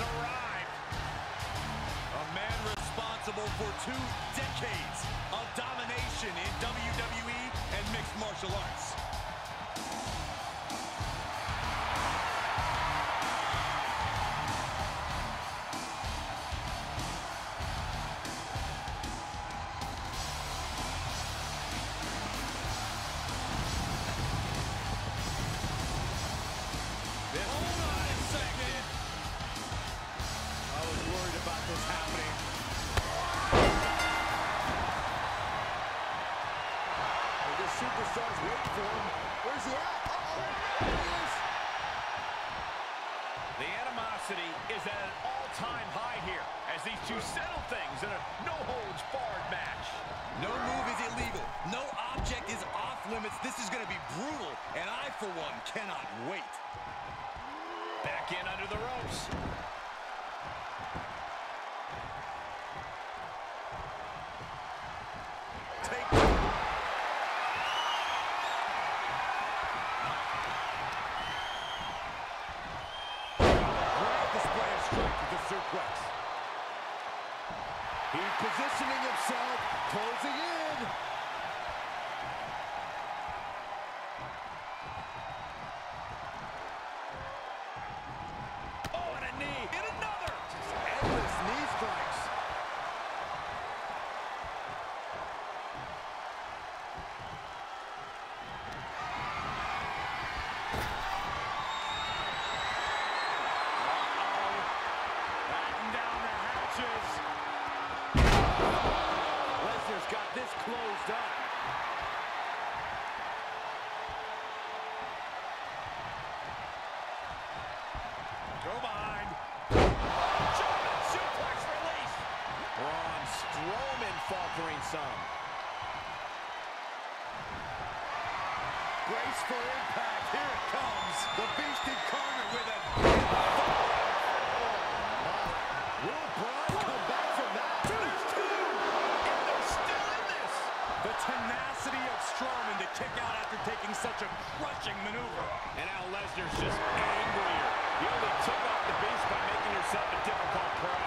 arrived. A man responsible for 2 decades of domination in WWE and mixed martial arts. Superstars waiting for him. Where's he at? There he is. The animosity is at an all-time high here as these two settle things in a no-holds-barred match. No move is illegal. No object is off-limits. This is going to be brutal, and I, for one, cannot wait. Back in under the ropes. Suplex. He's positioning himself, closing in. Oh, and a knee, and another. Just endless knee strikes. Lesnar's got this closed up. Go behind. German suplex release. Braun Strowman faltering some. Brace for impact. Here it comes. The Beast Incarnate with it. Will Braun come back from that? There's 2. And they're still in this. The tenacity of Strowman to kick out after taking such a crushing maneuver. And now Lesnar's just angrier. You only took off the Beast by making yourself a difficult prey.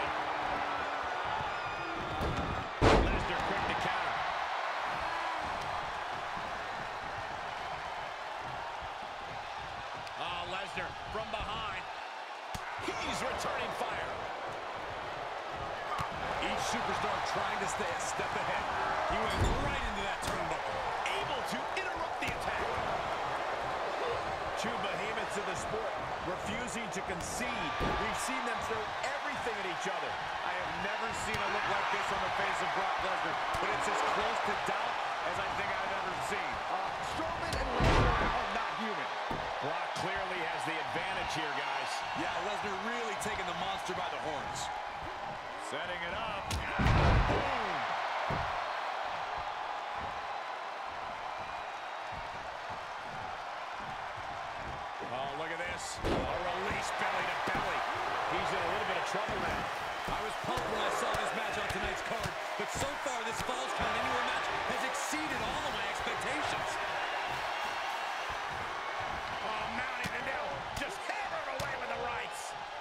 Lesnar quick to counter. Lesnar from behind. He's returning fire. Each superstar trying to stay a step ahead. He went right into that turnbuckle. Able to interrupt the attack. 2 behemoths of the sport refusing to concede. We've seen them throw everything at each other. I have never seen a look like this on the face of Brock Lesnar, but it's as close to doubt as I think I've ever seen. Strowman and Lesnar are not human. Brock clearly has the advantage here, guys. Yeah, Lesnar really taking the monster by the horns. Setting it up. Boom! Oh, look at this. A release belly to belly. He's in a little bit of trouble now. I was pumped when I saw this match on tonight's card, but so far this Falls Count Anywhere match has exceeded all of my expectations. Oh, mounting the new. Just hammered away with the rights.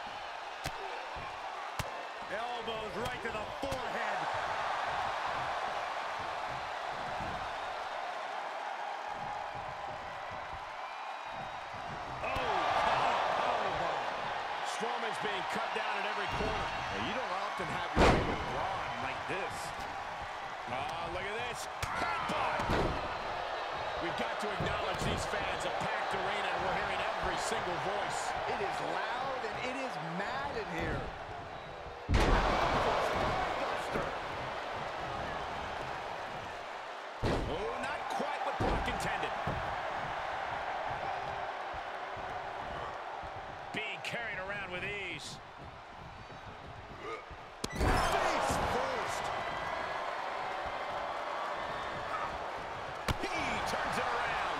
Elbows right to the forehead. Strowman's being cut down at every corner. Now, you don't often have your way with Braun like this. Oh, look at this. Headbutt. We've got to acknowledge these fans, a packed arena, and we're hearing every single voice. It is loud and it is mad in here. Oh, not quite what Brock intended. Being carried around with ease. Face first. He turns it around.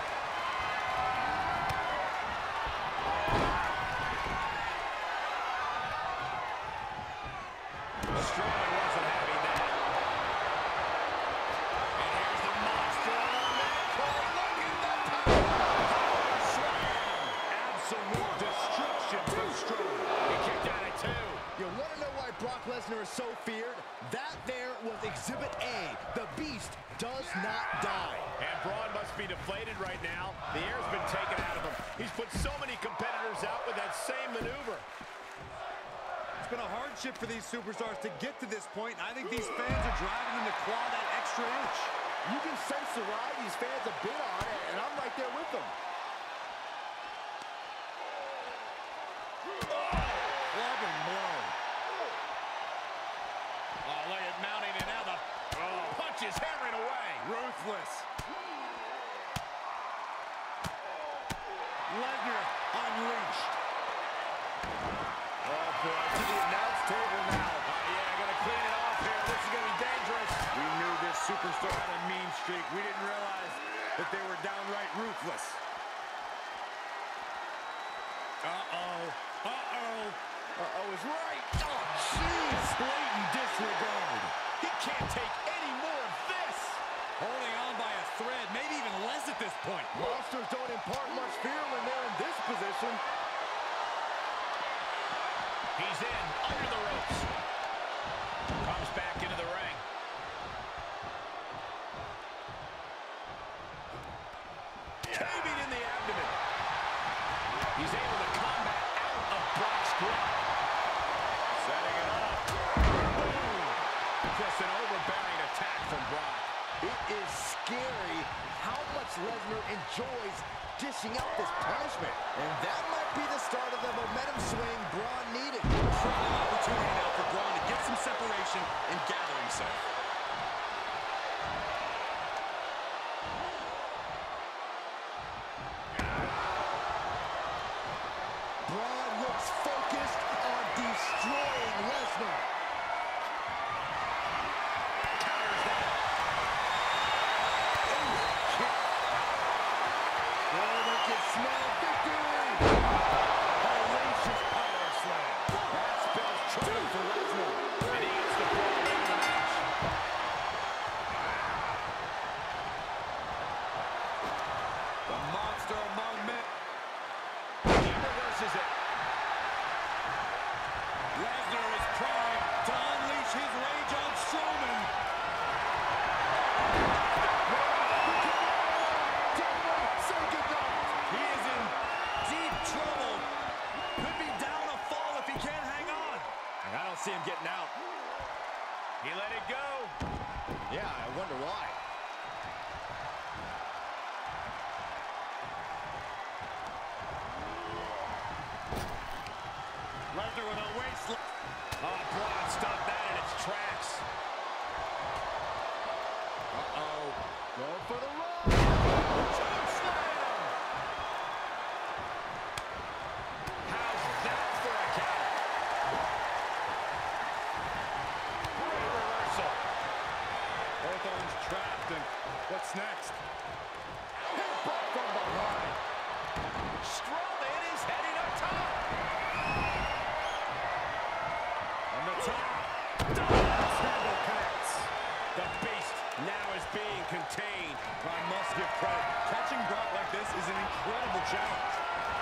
Strowman wasn't having that. And here's the monster on the mat. Look at the power slam. Absolute destruction from Strowman. He kicked out at 2. Lesnar is so feared, that there was Exhibit A. The beast does not die. And Braun must be deflated right now. The air's been taken out of him. He's put so many competitors out with that same maneuver. It's been a hardship for these superstars to get to this point. I think these fans are driving them to claw that extra inch. You can sense the ride these fans have been on, and I'm right there with them. Clubbing blow. Oh, look at mounting, and now the punch is hammering away. Ruthless. Lesnar unleashed. Oh, boy, to the announce table now. Yeah, gonna clean it off here. This is gonna be dangerous. We knew this superstar had a mean streak. We didn't realize that they were downright ruthless. Uh-oh. Uh-oh. Uh-oh is right. Oh, jeez. Blatant disregard. He can't take any more of this. Holding on by a thread, maybe even less at this point. Monsters don't impart much fear when they're in this position. He's in, under the ropes. Comes back into the ring. Caving in the abdomen. He's able to combat out of Brock's grip. Setting it up. Boom. Just an overbearing attack from Brock. It is scary how much Lesnar enjoys dishing out this punishment. And that might be the start of the momentum swing Braun needed. Prime opportunity now for Braun to get some separation and gather himself. Braun looks focused on destroying Lesnar. Counters that. Oh, they can smell victory. Hellacious power slam. That spells trouble for Lesnar. And he gets the ball in the match. The monster among men. He reverses it. Lesnar is primed to unleash his rage on Strowman. Say goodnight. He is in deep trouble. Could be down a fall if he can't hang on. I don't see him getting out. He let it go. Yeah, I wonder why. Lesnar with a waistline. Oh, Braun stopped that in its tracks. Uh-oh. Going for the run. Choke slam. How's that for a count? Great reversal. Both arms trapped, and what's next? Headbutt from behind. Strowman is heading up top. On the top. Double connects. The beast now is being contained. I must give credit. Catching Brock like this is an incredible challenge.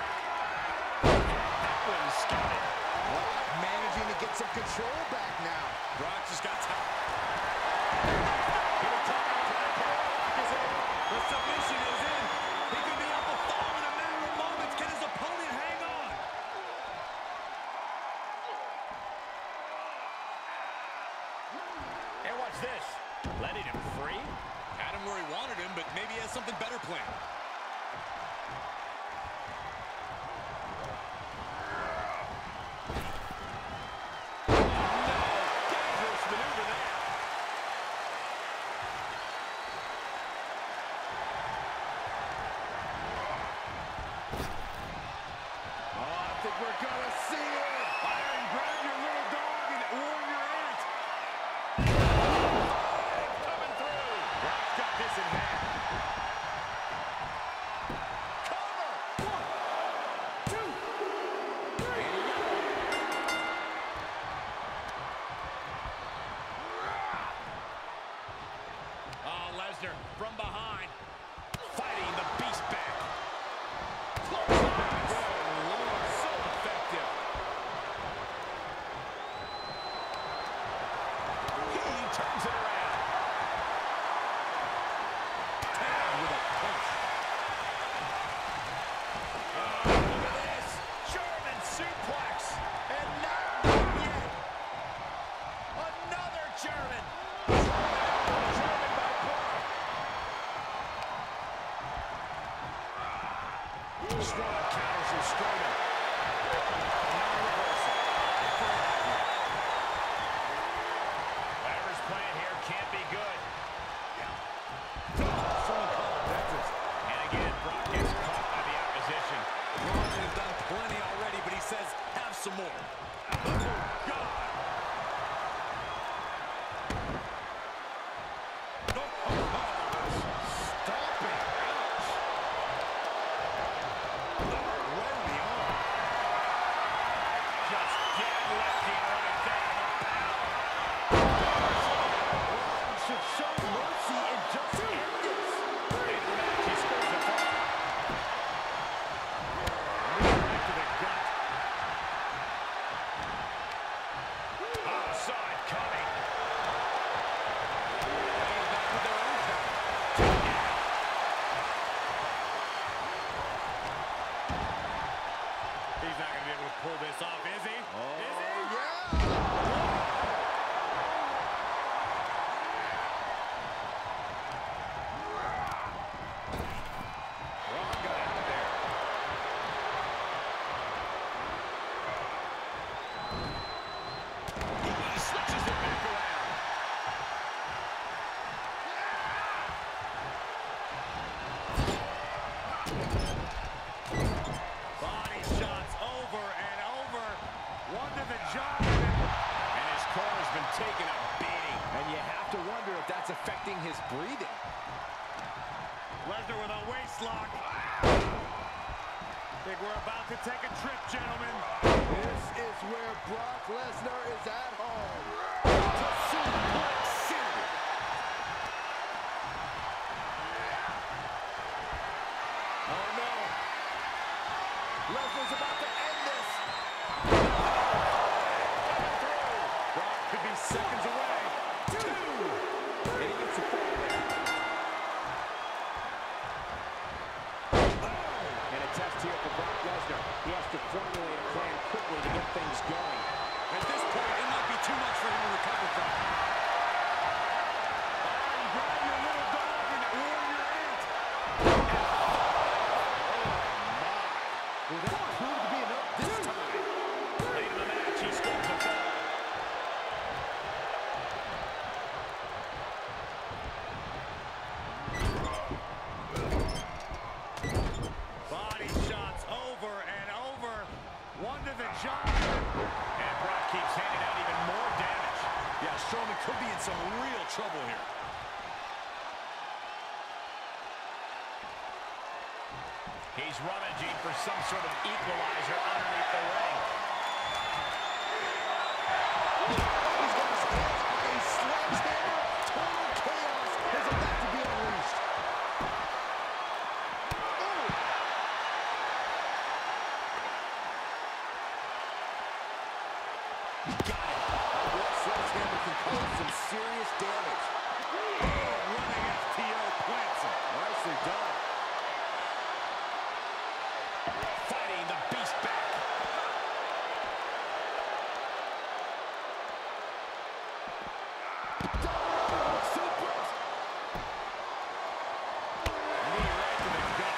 That one's scouted. Brock managing to get some control back now. Brock just got top. The submission is in. He could be up a fall in a matter of moments. Can his opponent hang on? And watch this. Letting him free. Had him where he wanted him, but maybe he has something better planned. Dangerous maneuver there. Oh, I think we're gonna see it. Iron, grab your little dog and warrior ant. Coming through. Brock's got this in hand. some more. Oh, God. Pull this off, is he? Oh, is he? Yeah! Braun got out of there. He switches it back around. Body shots over and over. One to the jaw. And his corner's been taking a beating. And you have to wonder if that's affecting his breathing. Lesnar with a waist lock. Think we're about to take a trip, gentlemen. This is where Brock Lesnar is at home. To Suplex City. Oh, no. Lesnar's about to end this. Brock could be seconds away. Two. And he gets a fall there. And a test here for Brock Lesnar. He has to formulate a plan quickly to get things going. At this point, it might be too much for him to recover from. Grab your little dog and Warrior Ant. Well, that proved to be enough this time. Late in the match, he scores a fall. Body shots over and over. One to the jaw. And Brock keeps handing out even more damage. Yeah, Strowman could be in some real trouble here. He's rummaging for some sort of equalizer underneath the ring. He's got his hands on a sledgehammer. Total chaos is about to be unleashed. Got it. That sledgehammer can cause some serious damage. Running FTO plants him. Nicely done. Fighting the beast back. Double suplex. Knee right to the gut.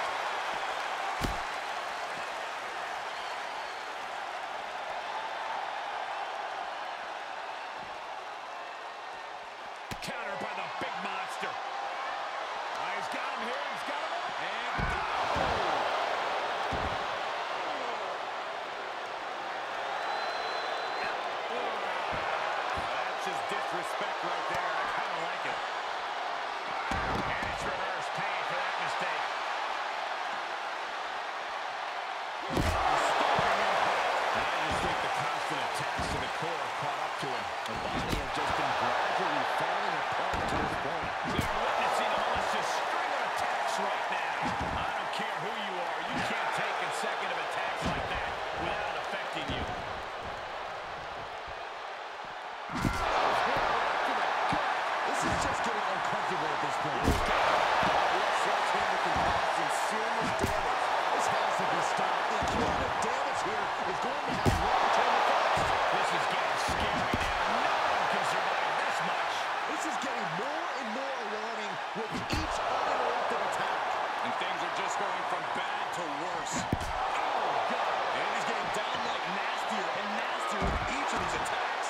Counter by the big monster. He's got him here. He's got him up. And That's just disrespect right there. I kind of like it. And it's reverse, paying for that mistake. I just think the constant attacks to the core have caught up to him. The body has just been gradually falling apart to this point. We are witnessing a malicious string of attacks right now. I don't care who you are. You can't take consecutive attacks like that without it affecting you. This is just getting uncomfortable at this point. That sledgehammer can cause some serious damage. This has to be stopped. The cumulative damage here is going to have long-term effects. This is getting scary now. No one can survive this much. This is getting more and more alarming with each uninterrupted attack. And things are just going from bad to worse. Oh, God. And he's getting downright nastier and nastier with each of these attacks.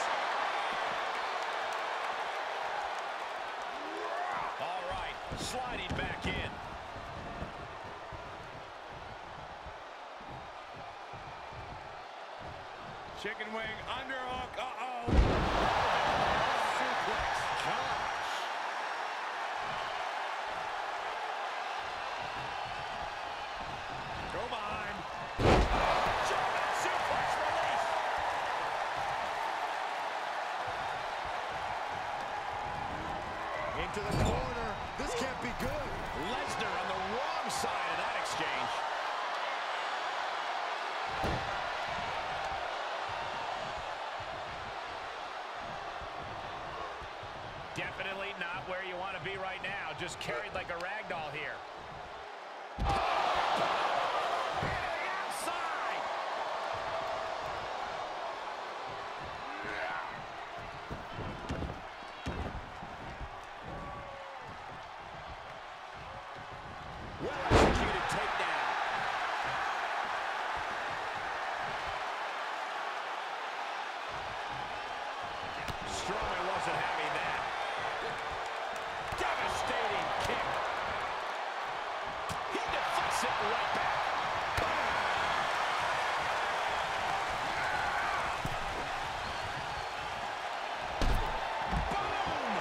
All right, sliding back in. Chicken wing, underhook, uh-oh. Suplex, gosh. Go behind. German suplex release. Into the corner. This can't be good. Lesnar on the wrong side of that exchange. Definitely not where you want to be right now. Just carried like a rag doll here. Outside. Well executed takedown. Strowman wasn't having that. Devastating kick. He deflects it right back. Boom!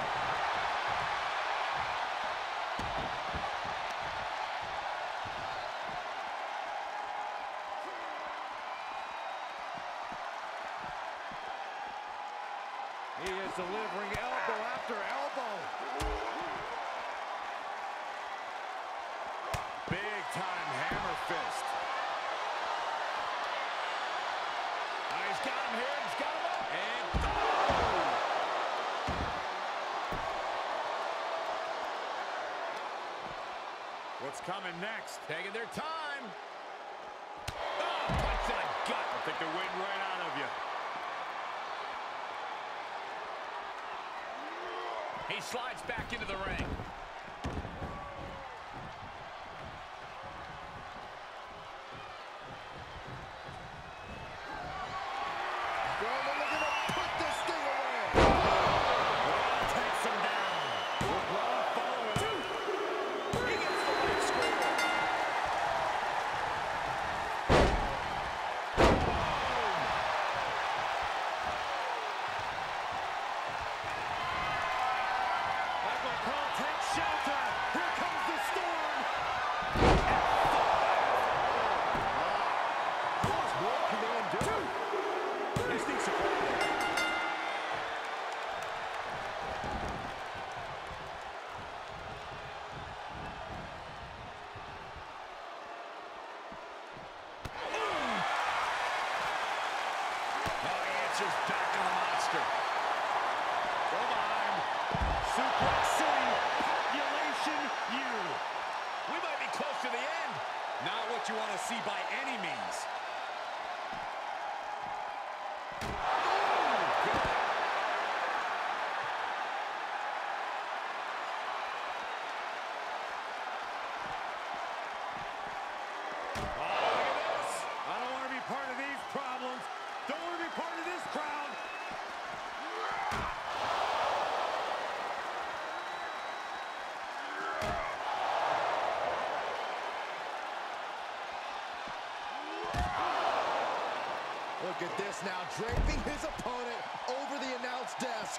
He is delivering elbow after elbow. Big time hammer fist. Oh, he's got him here. He's got him up. And what's coming next? Taking their time. Oh, punch to the gut. I think they're waiting right out of you. He slides back into the ring. Strowman looking to put this thing away. Takes him down. LeBron following up. He gets the leg screw. Michael Cole takes shelter. Here comes the storm. What can they do? This thing's supported. Now he answers back on the monster. Go behind. Suplex City. Population U. We might be close to the end. Not what you want to see by any means. I don't want to be part of these problems. Don't want to be part of this crowd. Look at this now, draping his opponent over the announce desk.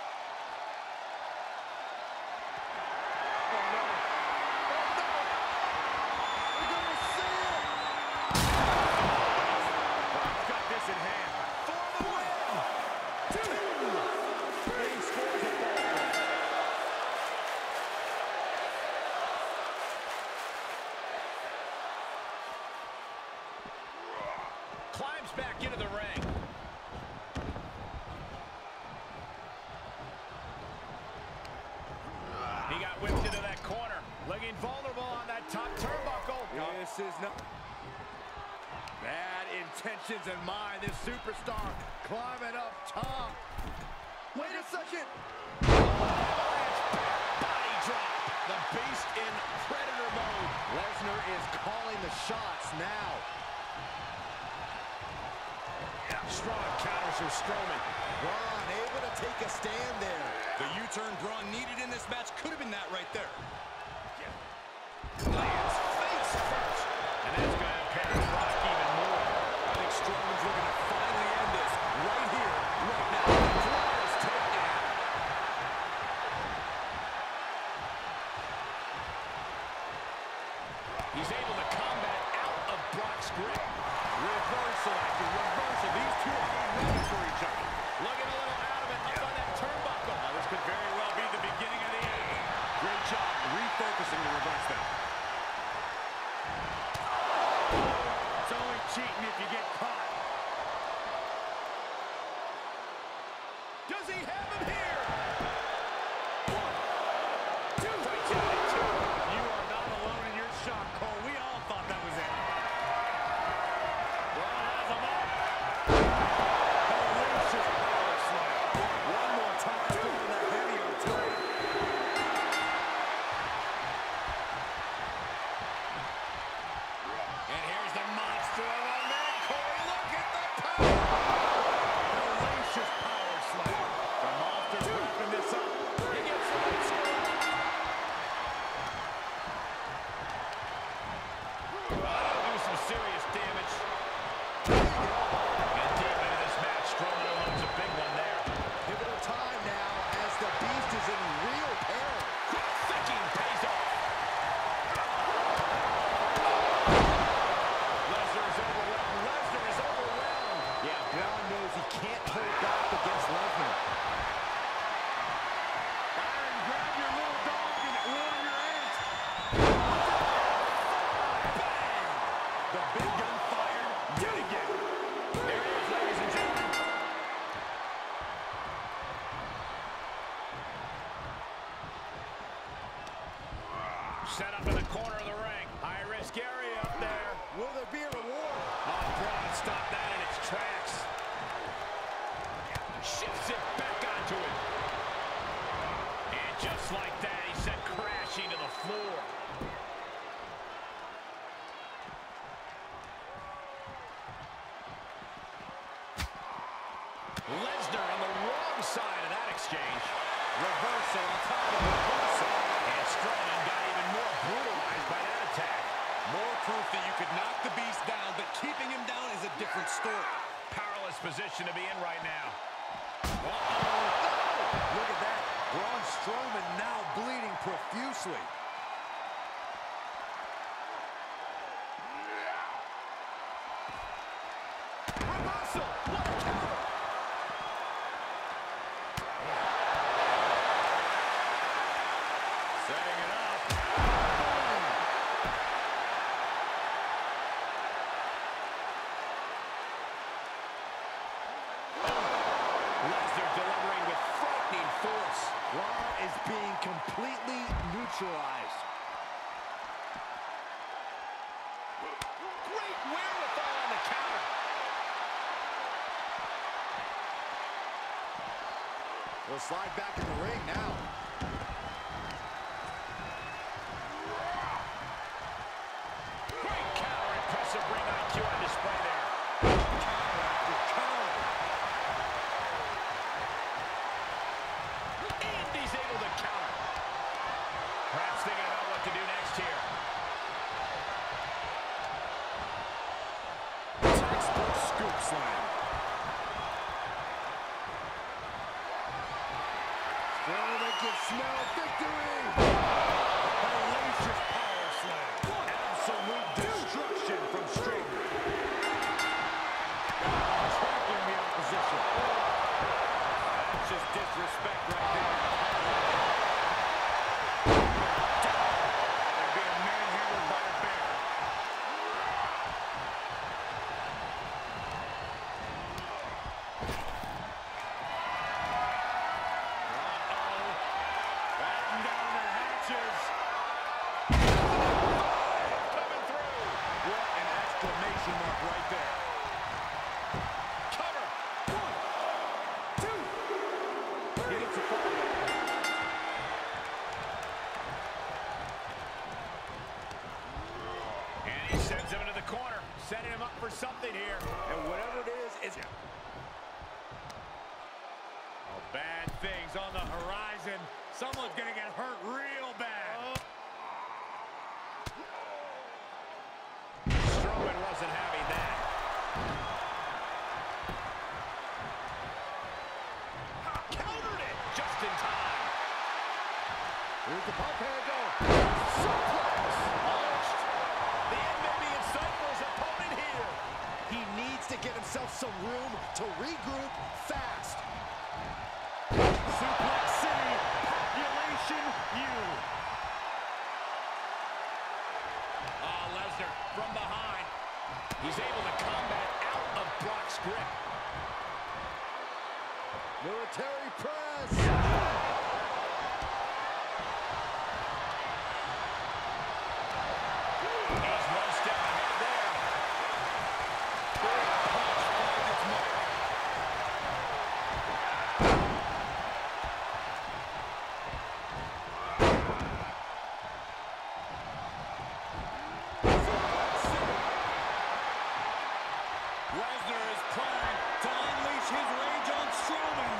Oh no. Oh no. We're gonna see it. He's got this in hand. For the win. He scores it back. Climbs back into the ring. He got whipped into that corner. Looking vulnerable on that top turnbuckle. This is not bad intentions in mind. This superstar climbing up top. Wait a second. Body drop. The Beast in Predator mode. Lesnar is calling the shots now. Strong counters from Strowman. Braun able to take a stand there. The U-turn Braun needed in this match could have been that right there. Lands face first. And that's going to impair Brock even more. I think Strowman's looking to finally end this. Does he have him here? 1, 2. Fights out at 2. You are not alone in your shock, Cole. We all thought that was it. Braun has him up. Delicious power slam. One more time throwing the heavy artillery. And here's the monster of a man, Corey. Look at the power. Delicious power slam. The monster's wrapping this up. He gets the right score. That'll do some serious damage. And deep into this match, Strowman unloads a big one there. Pivotal time now as the Beast is in real peril. Quick thinking pays off. Lesnar is overwhelmed. Lesnar is overwhelmed. Yeah, Braun knows he can't hold back against Lesnar. Byron, grab your little dog and warn your aunt. Bang! The big gun fired yet again. There it is, ladies and gentlemen. Set up in the corner of the ring. High-risk area up there. Will there be a reward? Oh, Braun stopped that in its tracks. Shifts it back onto it. And just like that, he sent crashing to the floor. Lesnar on the wrong side of that exchange. Reversal on top of reversal. And Strowman got even more brutalized by that attack. More proof that you could knock the Beast down, but keeping him down is a different story. Powerless position to be in right now. Look at that. Braun Strowman now bleeding profusely. Reversal! What a counter! Setting it up. Lesnar delivering with frightening force. Braun is being completely neutralized. Great wherewithal on the counter. We'll slide back in the ring now. Great counter. Impressive ring IQ on display there. Counter after counter. And he's able to counter. Perhaps thinking about what to do next here. Textbook scoop slam. Strowman can smell victory. Hellacious power slam. Absolute destruction from Strowman. Trampling the opposition. That's just disrespect right there. They're being manhandled by a bear. Batten down the hatches. Coming through. What an exclamation mark right there. Cover. 1, 2. He hits a fall. And he sends him into the corner, setting him up for something here. And whatever it is, oh, bad things on the horizon. Someone's gonna get hurt real bad. Strowman wasn't having that. Countered it just in time. Here's the pump handle. Suplex. Launched. The end may be in sight for his opponent here. He needs to get himself some room to regroup fast. Suplex City, population U. Lesnar from behind. He's able to combat out of Brock's grip. Military press. He's one step ahead there. Big punch finds its mark. Lesnar is primed to unleash his rage on Strowman.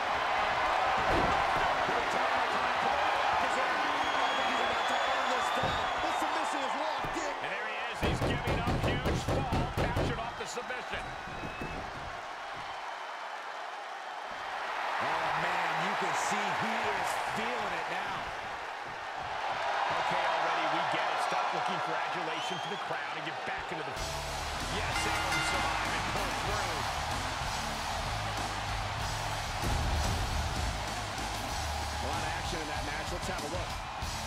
This submission is locked in. And there he is. He's giving up. Huge fall. Captured off the submission. Oh, man, you can see he is feeling it now. Okay, already, we get it. Stop looking for adulation for the crowd and get back into the... Yes, able to survive and pull through. A lot of action in that match. Let's have a look.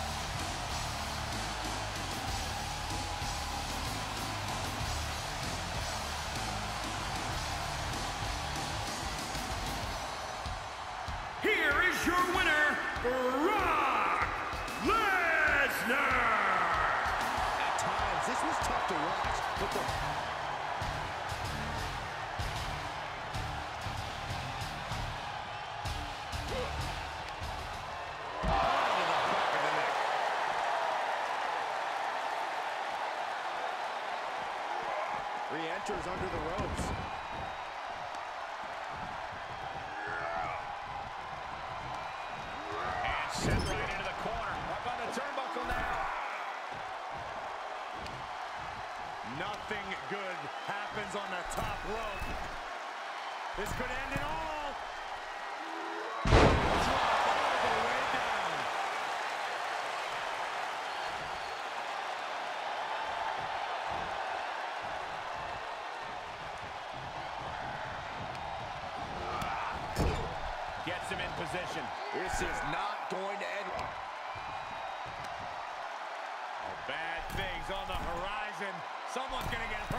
Here is your winner, Brock Lesnar! At times, this was tough to watch, but the... Re-enters under the ropes. And sent right into the corner. Up on the turnbuckle now. Nothing good happens on the top rope. This could end it all. Drop all the way down. Gets him in position. This is not going to end. Bad things on the horizon. Someone's gonna get